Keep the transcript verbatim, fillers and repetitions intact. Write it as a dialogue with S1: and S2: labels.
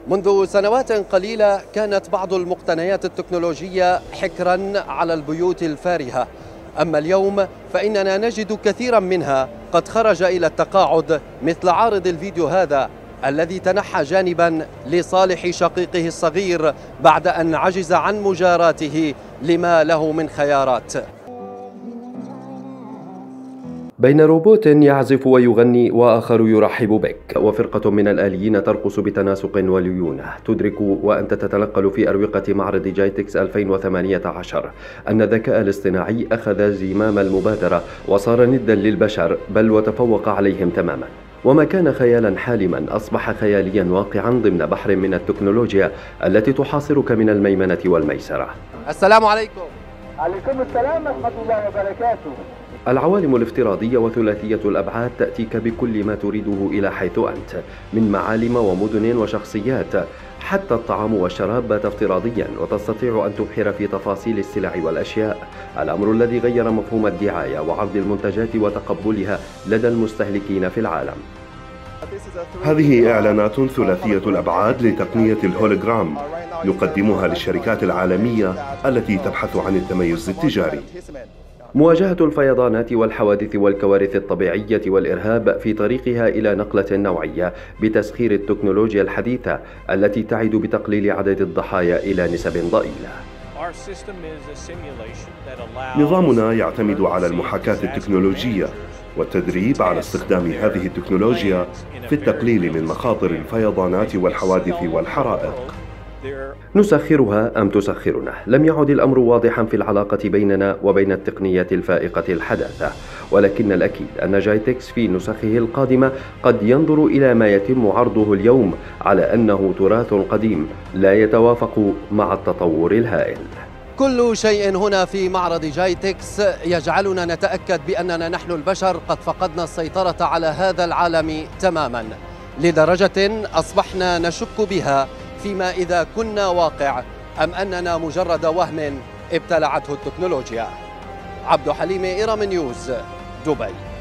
S1: منذ سنوات قليلة كانت بعض المقتنيات التكنولوجية حكرا على البيوت الفارهة، أما اليوم فإننا نجد كثيرا منها قد خرج إلى التقاعد، مثل عارض الفيديو هذا الذي تنحى جانبا لصالح شقيقه الصغير بعد أن عجز عن مجاراته لما له من خيارات. بين روبوت يعزف ويغني وآخر يرحب بك، وفرقة من الآليين ترقص بتناسق وليونة، تدرك وأنت تتنقل في أروقة معرض جايتكس ألفين وثمانية عشر أن الذكاء الاصطناعي أخذ زمام المبادرة وصار ندا للبشر، بل وتفوق عليهم تماما. وما كان خيالا حالما أصبح خياليا واقعا ضمن بحر من التكنولوجيا التي تحاصرك من الميمنة والميسرة. السلام عليكم.
S2: عليكم السلام ورحمة الله وبركاته.
S1: العوالم الافتراضية وثلاثية الأبعاد تأتيك بكل ما تريده إلى حيث أنت، من معالم ومدن وشخصيات، حتى الطعام والشراب بات افتراضيا، وتستطيع أن تبحر في تفاصيل السلع والأشياء، الأمر الذي غير مفهوم الدعاية وعرض المنتجات وتقبلها لدى المستهلكين في العالم.
S3: هذه إعلانات ثلاثية الأبعاد لتقنية الهولوجرام نقدمها للشركات العالمية التي تبحث عن التميز التجاري.
S1: مواجهة الفيضانات والحوادث والكوارث الطبيعية والإرهاب في طريقها إلى نقلة نوعية بتسخير التكنولوجيا الحديثة التي تعد بتقليل عدد الضحايا إلى نسب ضئيلة.
S3: نظامنا يعتمد على المحاكاة التكنولوجية والتدريب على استخدام هذه التكنولوجيا في التقليل من مخاطر الفيضانات والحوادث والحرائق.
S1: نسخرها أم تسخرنا؟ لم يعد الأمر واضحا في العلاقة بيننا وبين التقنيات الفائقة الحداثة، ولكن الأكيد أن جايتكس في نسخه القادمة قد ينظر إلى ما يتم عرضه اليوم على أنه تراث قديم لا يتوافق مع التطور الهائل. كل شيء هنا في معرض جايتكس يجعلنا نتأكد بأننا نحن البشر قد فقدنا السيطرة على هذا العالم تماما، لدرجة أصبحنا نشك بها فيما إذا كنا واقع أم أننا مجرد وهم ابتلعته التكنولوجيا. عبد حليم، إيرام نيوز، دبي.